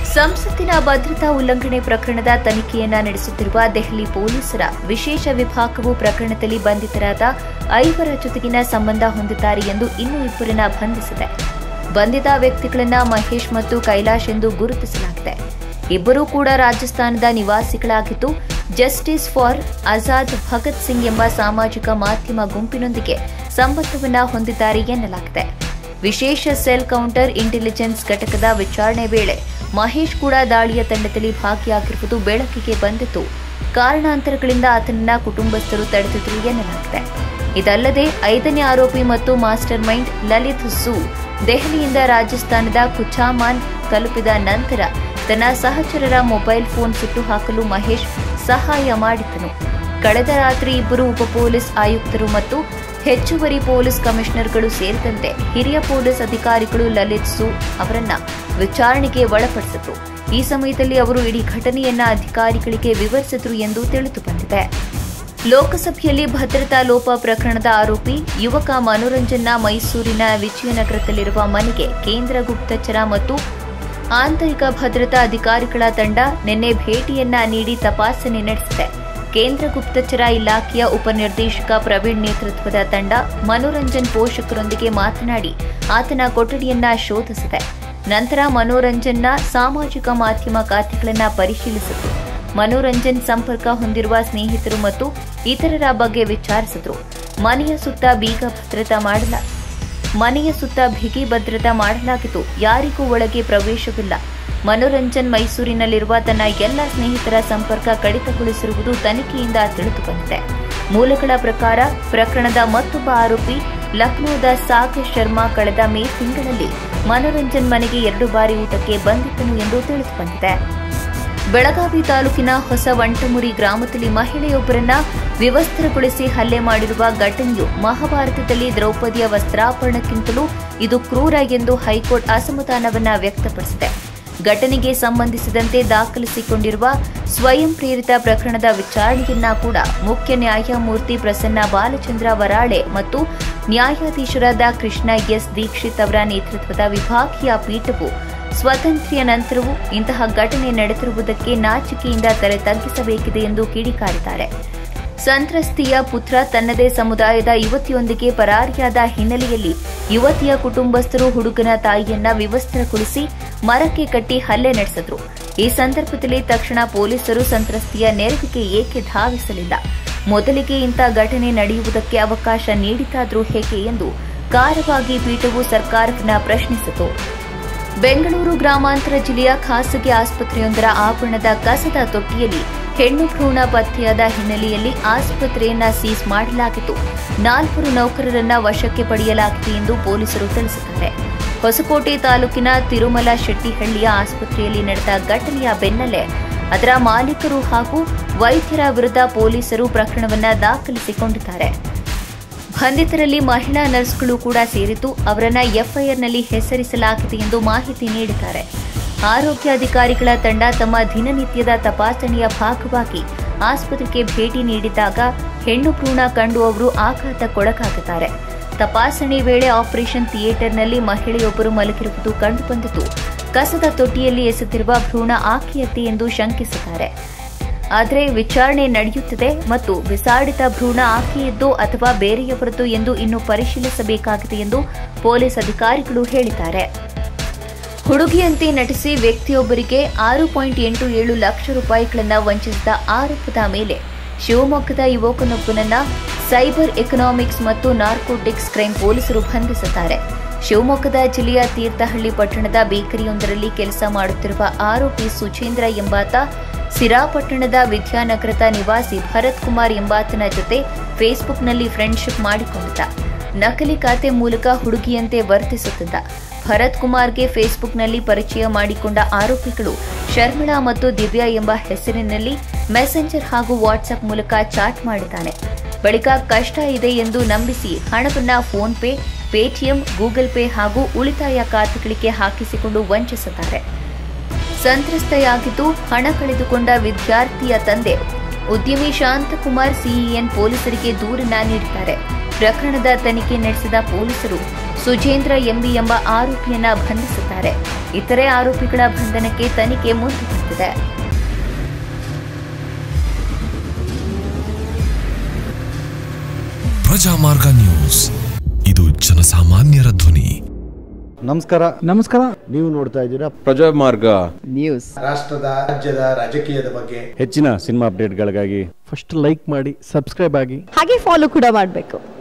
ಸಂಸತ್ತಿನ ಭದ್ರತಾ ಉಲ್ಲಂಘನೆ ಪ್ರಕರಣದ ತನಿಖೆಯನ್ನ ನಡೆಸುತ್ತಿರುವ ದೆಹಲಿ ಪೊಲೀಸರ ವಿಶೇಷ ವಿಭಾಗವು ಪ್ರಕರಣದಲ್ಲಿ ಬಂಧಿತರಾದ 5 ಜೊತೆಗಿನ ಸಂಬಂಧ ಹೊಂದಿದ್ದಾರೆ ಎಂದು ಇನ್ನೂ 2 ಬಂಧಿಸಿದೆ. ಬಂಧಿತ ವ್ಯಕ್ತಿಗಳನ್ನ ಮಹೇಶ್ ಮತ್ತು ಕೈಲಾಶ್ ಎಂದು ಗುರುತಿಸಲಾಗಿದೆ. ಇಬ್ಬರೂ ಕೂಡ ರಾಜಸ್ಥಾನದ ನಿವಾಸಿಗಳಾಗಿದ್ದು, ಜಸ್ಟಿಸ್ ಫಾರ್ ಆಜಾದ್ ಭಗತ್ ಸಿಂಗ್ ಎಂಬ ಸಾಮಾಜಿಕ ಮಾಧ್ಯಮ ಗುಂಪಿನೊಂದಿಗೆ ಸಂಬಂಧವನ್ನ ಹೊಂದಿದ್ದಾರೆ ಎನ್ನಲಾಗಿದೆ. ವಿಶೇಷ ಸೆಲ್ ಕೌಂಟರ್ ಇಂಟೆಲಿಜೆನ್ಸ್ ಘಟಕದ ವಿಚಾರಣೆ ವೇಳೆ ಮಹೇಶ್ ಕೂಡ ದಾಳಿಯ ತಂಡದಲ್ಲಿ ಭಾಗಿಯಾಗಿರುವುದು ಬೆಳಕಿಗೆ ಬಂದಿದ್ದು, ಕಾರಣಾಂತರಗಳಿಂದ ಆತನನ್ನ ಕುಟುಂಬಸ್ಥರು ತಡೆದಿದ್ರು ಎನ್ನಲಾಗಿದೆ. ಇದಲ್ಲದೆ 5ನೇ ಆರೋಪಿ ಮತ್ತು ಮಾಸ್ಟರ್ ಮೈಂಡ್ ಲಲಿತ್ ಝೂ ದೆಹಲಿಯಿಂದ ರಾಜಸ್ಥಾನದ ಕುಚಾಮಾನ್ ತಲುಪಿದ ನಂತರ ತನ್ನ ಸಹಚರರ ಮೊಬೈಲ್ ಫೋನ್ ಸುಟ್ಟು ಹಾಕಲು ಮಹೇಶ್ ಸಹಾಯ ಮಾಡಿದ್ದನು. ಕಳೆದ ರಾತ್ರಿ ಇಬ್ಬರು ಉಪ ಪೊಲೀಸ್ ಆಯುಕ್ತರು ಮತ್ತು ಹೆಚ್ಚುವರಿ ಪೊಲೀಸ್ ಕಮಿಷನರ್ಗಳು ಸೇರಿದಂತೆ ಹಿರಿಯ ಪೊಲೀಸ್ ಅಧಿಕಾರಿಗಳು ಲಲಿತ್ ಝೂ ಅವರನ್ನ ವಿಚಾರಣೆಗೆ ಒಳಪಡಿಸಿದ್ರು. ಈ ಸಮಯದಲ್ಲಿ ಅವರು ಇಡೀ ಘಟನೆಯನ್ನ ಅಧಿಕಾರಿಗಳಿಗೆ ವಿವರಿಸಿದ್ರು ಎಂದು ತಿಳಿದು ಬಂದಿದೆ. ಲೋಕಸಭೆಯಲ್ಲಿ ಭದ್ರತಾ ಲೋಪ ಪ್ರಕರಣದ ಆರೋಪಿ ಯುವಕ ಮನೋರಂಜನ್ನ ಮೈಸೂರಿನ ವಿಜಯನಗರದಲ್ಲಿರುವ ಮನೆಗೆ ಕೇಂದ್ರ ಗುಪ್ತಚರ ಮತ್ತು ಆಂತರಿಕ ಭದ್ರತಾ ಅಧಿಕಾರಿಗಳ ತಂಡ ನಿನ್ನೆ ಭೇಟಿಯನ್ನ ನೀಡಿ ತಪಾಸಣೆ ನಡೆಸಿದೆ. ಕೇಂದ್ರ ಗುಪ್ತಚರ ಇಲಾಖೆಯ ಉಪನಿರ್ದೇಶಕ ಪ್ರವೀಣ್ ನೇತೃತ್ವದ ತಂಡ ಮನೋರಂಜನ್ ಪೋಷಕರೊಂದಿಗೆ ಮಾತನಾಡಿ ಆತನ ಕೊಠಡಿಯನ್ನ ಶೋಧಿಸಿದೆ. ನಂತರ ಮನೋರಂಜನ್ನ ಸಾಮಾಜಿಕ ಮಾಧ್ಯಮ ಖಾತೆಗಳನ್ನು ಪರಿಶೀಲಿಸಿತು. ಮನೋರಂಜನ್ ಸಂಪರ್ಕ ಹೊಂದಿರುವ ಸ್ನೇಹಿತರು ಮತ್ತು ಇತರರ ಬಗ್ಗೆ ವಿಚಾರಿಸಿದ್ರು. ಮನೆಯ ಸುತ್ತ ಬಿಗಿ ಭದ್ರತಾ ಮಾಡಲಾಗಿದ್ದು, ಯಾರಿಗೂ ಒಳಗೆ ಪ್ರವೇಶವಿಲ್ಲ. ಮನೋರಂಜನ್ ಮೈಸೂರಿನಲ್ಲಿರುವ ತನ್ನ ಎಲ್ಲ ಸ್ನೇಹಿತರ ಸಂಪರ್ಕ ಕಡಿತಗೊಳಿಸಿರುವುದು ತನಿಖೆಯಿಂದ ತಿಳಿದುಬಂದಿದೆ. ಮೂಲಗಳ ಪ್ರಕಾರ ಪ್ರಕರಣದ ಮತ್ತೊಬ್ಬ ಆರೋಪಿ ಲಕ್ನೋದ ಸಾಗರ್ ಶರ್ಮಾ ಕಳೆದ ಮೇ ತಿಂಗಳಲ್ಲಿ ಮನೋರಂಜನ್ ಮನೆಗೆ 2 ಬಾರಿ ಊಟಕ್ಕೆ ಬಂದಿದ್ದನು ಎಂದು ತಿಳಿದುಬಂದಿದೆ. ಬೆಳಗಾವಿ ತಾಲೂಕಿನ ಹೊಸವಂಟಮುರಿ ಗ್ರಾಮದಲ್ಲಿ ಮಹಿಳೆಯೊಬ್ಬರನ್ನ ವಿವಸ್ತ್ರಗೊಳಿಸಿ ಹಲ್ಲೆ ಮಾಡಿರುವ ಘಟನೆಯು ಮಹಾಭಾರತದಲ್ಲಿ ದ್ರೌಪದಿಯ ವಸ್ತ್ರಾಪರಣಕ್ಕಿಂತಲೂ ಇದು ಕ್ರೂರ ಎಂದು ಹೈಕೋರ್ಟ್ ಅಸಮಾಧಾನವನ್ನ ವ್ಯಕ್ತಪಡಿಸಿದೆ. ಘಟನೆಗೆ ಸಂಬಂಧಿಸಿದಂತೆ ದಾಖಲಿಸಿಕೊಂಡಿರುವ ಸ್ವಯಂ ಪ್ರೇರಿತ ಪ್ರಕರಣದ ವಿಚಾರಣೆಯನ್ನ ಕೂಡ ಮುಖ್ಯ ನ್ಯಾಯಮೂರ್ತಿ ಪ್ರಸನ್ನ ಬಾಲಚಂದ್ರ ವರಾಳೆ ಮತ್ತು ನ್ಯಾಯಾಧೀಶರಾದ ಕೃಷ್ಣ ಎಸ್ ದೀಕ್ಷಿತ್ ಅವರ ನೇತೃತ್ವದ ವಿಭಾಗೀಯ ಪೀಠವು ಸ್ವಾತಂತ್ರ್ಯ ನಂತರವೂ ಇಂತಹ ಘಟನೆ ನಡೆದಿರುವುದಕ್ಕೆ ನಾಚಿಕೆಯಿಂದ ತಲೆ ತಗ್ಗಿಸಬೇಕಿದೆ ಎಂದು ಕಿಡಿಕಾರಿದ್ದಾರೆ. ಸಂತ್ರಸ್ತೆಯ ಪುತ್ರ ತನ್ನದೇ ಸಮುದಾಯದ ಯುವತಿಯೊಂದಿಗೆ ಪರಾರಿಯಾದ ಹಿನ್ನೆಲೆಯಲ್ಲಿ ಯುವತಿಯ ಕುಟುಂಬಸ್ಥರು ಹುಡುಗನ ತಾಯಿಯನ್ನ ವಿವಸ್ತ್ರಗೊಳಿಸಿ ಮರಕ್ಕೆ ಕಟ್ಟಿ ಹಲ್ಲೆ ನಡೆಸಿದ್ರು. ಈ ಸಂದರ್ಭದಲ್ಲಿ ತಕ್ಷಣ ಪೊಲೀಸರು ಸಂತ್ರಸ್ತೆಯ ನೆರವಿಗೆ ಏಕೆ ಧಾವಿಸಲಿಲ್ಲ? ಮೊದಲಿಗೆ ಇಂಥ ಘಟನೆ ನಡೆಯುವುದಕ್ಕೆ ಅವಕಾಶ ನೀಡಿದ್ದಾದ್ರೂ ಹೇಗೆ ಎಂದು ಖಾರವಾಗಿ ಪೀಠವು ಸರ್ಕಾರವನ್ನ ಪ್ರಶ್ನಿಸಿತು. ಬೆಂಗಳೂರು ಗ್ರಾಮಾಂತರ ಜಿಲ್ಲೆಯ ಖಾಸಗಿ ಆಸ್ಪತ್ರೆಯೊಂದರ ಆವರಣದ ಕಸದ ತೊಟ್ಟಿಯಲ್ಲಿ ಹೆಣ್ಣು ಭ್ರೂಣ ಪತ್ತೆಯಾದ ಹಿನ್ನೆಲೆಯಲ್ಲಿ ಆಸ್ಪತ್ರೆಯನ್ನ ಸೀಸ್ ಮಾಡಲಾಗಿದ್ದು, 4 ನೌಕರರನ್ನ ವಶಕ್ಕೆ ಪಡೆಯಲಾಗಿದೆ ಎಂದು ಪೊಲೀಸರು ತಿಳಿಸಿದ್ದಾರೆ. ಹೊಸಕೋಟೆ ತಾಲೂಕಿನ ತಿರುಮಲ ಶೆಟ್ಟಿಹಳ್ಳಿಯ ಆಸ್ಪತ್ರೆಯಲ್ಲಿ ನಡೆದ ಘಟನೆಯ ಬೆನ್ನಲ್ಲೇ ಅದರ ಮಾಲೀಕರು ಹಾಗೂ ವೈದ್ಯರ ವಿರುದ್ಧ ಪೊಲೀಸರು ಪ್ರಕರಣವನ್ನ ದಾಖಲಿಸಿಕೊಂಡಿದ್ದಾರೆ. ಬಂಧಿತರಲ್ಲಿ ಮಹಿಳಾ ನರ್ಸ್ಗಳು ಕೂಡ ಸೇರಿದ್ದು, ಅವರನ್ನ ಎಫ್ಐಆರ್ನಲ್ಲಿ ಹೆಸರಿಸಲಾಗಿದೆ ಎಂದು ಮಾಹಿತಿ ನೀಡಿದ್ದಾರೆ. ಆರೋಗ್ಯ ಅಧಿಕಾರಿಗಳ ತಂಡ ತಮ್ಮ ದಿನನಿತ್ಯದ ತಪಾಸಣೆಯ ಭಾಗವಾಗಿ ಆಸ್ಪತ್ರೆಗೆ ಭೇಟಿ ನೀಡಿದಾಗ ಹೆಣ್ಣು ಭ್ರೂಣ ಕಂಡು ಅವರು ಆಘಾತಕ್ಕೊಳಗಾಗಿದ್ದಾರೆ. ತಪಾಸಣೆ ವೇಳೆ ಆಪರೇಷನ್ ಥಿಯೇಟರ್ನಲ್ಲಿ ಮಹಿಳೆಯೊಬ್ಬರು ಮಲಗಿರುವುದು ಕಂಡುಬಂದಿದ್ದು, ಕಸದ ತೊಟ್ಟಿಯಲ್ಲಿ ಎಸೆದಿರುವ ಭ್ರೂಣ ಆಕೆಯದ್ದೇ ಎಂದು ಶಂಕಿಸಿದ್ದಾರೆ. ಆದರೆ ವಿಚಾರಣೆ ನಡೆಯುತ್ತಿದೆ ಮತ್ತು ಬಿಸಾಡಿದ ಭ್ರೂಣ ಆಕೆಯದ್ದೋ ಅಥವಾ ಬೇರೆಯವರದ್ದು ಎಂದು ಇನ್ನೂ ಪರಿಶೀಲಿಸಬೇಕಾಗಿದೆ ಎಂದು ಪೊಲೀಸ್ ಅಧಿಕಾರಿಗಳು ಹೇಳಿದ್ದಾರೆ. ಹುಡುಗಿಯಂತೆ ನಟಿಸಿ ವ್ಯಕ್ತಿಯೊಬ್ಬರಿಗೆ 6.87 ಲಕ್ಷ ರೂಪಾಯಿಗಳನ್ನು ವಂಚಿಸಿದ ಆರೋಪದ ಮೇಲೆ ಶಿವಮೊಗ್ಗದ ಯುವಕನೊಬ್ಬನನ್ನ ಸೈಬರ್ ಎಕನಾಮಿಕ್ಸ್ ಮತ್ತು ನಾರ್ಕೋಟಿಕ್ಸ್ ಕ್ರೈಂ ಪೊಲೀಸರು ಬಂಧಿಸಿದ್ದಾರೆ. ಶಿವಮೊಗ್ಗದ ಜಿಲ್ಲೆಯ ತೀರ್ಥಹಳ್ಳಿ ಪಟ್ಟಣದ ಬೇಕರಿಯೊಂದರಲ್ಲಿ ಕೆಲಸ ಮಾಡುತ್ತಿರುವ ಆರೋಪಿ ಸುಚೇಂದ್ರ ಎಂಬಾತ ಸಿರಾಪಟ್ಟಣದ ವಿದ್ಯಾನಗರದ ನಿವಾಸಿ ಭರತ್ ಕುಮಾರ್ ಎಂಬಾತನ ಜೊತೆ ಫೇಸ್ಬುಕ್ನಲ್ಲಿ ಫ್ರೆಂಡ್ಶಿಪ್ ಮಾಡಿಕೊಂಡಿದ್ದ. ನಕಲಿ ಖಾತೆ ಮೂಲಕ ಹುಡುಗಿಯಂತೆ ವರ್ತಿಸುತ್ತಿದ್ದ ಭರತ್ ಕುಮಾರ್ಗೆ ಫೇಸ್ಬುಕ್ನಲ್ಲಿ ಪರಿಚಯ ಮಾಡಿಕೊಂಡ ಆರೋಪಿಗಳು ಶರ್ಮಿಳಾ ಮತ್ತು ದಿವ್ಯಾ ಎಂಬ ಹೆಸರಿನಲ್ಲಿ ಮೆಸೆಂಜರ್ ಹಾಗೂ ವಾಟ್ಸ್ಆಪ್ ಮೂಲಕ ಚಾಟ್ ಮಾಡಿದ್ದಾನೆ. ಬಳಿಕ ಕಷ್ಟ ಇದೆ ಎಂದು ನಂಬಿಸಿ ಹಣವನ್ನು ಫೋನ್ಪೇ, ಪೇಟಿಎಂ, ಗೂಗಲ್ ಪೇ ಹಾಗೂ ಉಳಿತಾಯ ಖಾತೆಗಳಿಗೆ ಹಾಕಿಸಿಕೊಂಡು ವಂಚಿಸಿದ್ದಾರೆ. ಸಂತ್ರಸ್ತೆಯಾಗಿದ್ದು ಹಣ ಕಳೆದುಕೊಂಡ ವಿದ್ಯಾರ್ಥಿಯ ತಂದೆ ಉದ್ಯಮಿ ಶಾಂತಕುಮಾರ್ ಸಿಇಎನ್ ಪೊಲೀಸರಿಗೆ ದೂರನ್ನ ನೀಡಿದ್ದಾರೆ. ಪ್ರಕರಣದ ತನಿಖೆ ನಡೆಸಿದ ಪೊಲೀಸರು ಸುಜೇಂದ್ರ ಎಂಬಿ ಎಂಬ ಆರೋಪಿಯನ್ನ ಬಂಧಿಸಿದ್ದಾರೆ. ಬಂಧಿಸಿದ್ದಾರೆ. ಇತರೆ ಆರೋಪಿಗಳ ಬಂಧನಕ್ಕೆ ತನಿಖೆ ಮುಂದುವರೆದಿದೆ. ಪ್ರಜಾಮಾರ್ಗ ನ್ಯೂಸ್, ಇದು ಜನಸಾಮಾನ್ಯರ ಧ್ವನಿ. ನಮಸ್ಕಾರ. ನೀವು ನೋಡ್ತಾ ಇದ್ದೀರಾ ಪ್ರಜಾಮಾರ್ಗ ನ್ಯೂಸ್. ರಾಷ್ಟ್ರದ ರಾಜ್ಯದ ರಾಜಕೀಯದ ಬಗ್ಗೆ ಹೆಚ್ಚಿನ ಸಿನಿಮಾ ಅಪ್ಡೇಟ್ಗಳಿಗಾಗಿ ಫಸ್ಟ್ ಲೈಕ್ ಮಾಡಿ, ಸಬ್ಸ್ಕ್ರೈಬ್ ಆಗಿ, ಹಾಗೆ ಫಾಲೋ ಕೂಡ ಮಾಡಬೇಕು.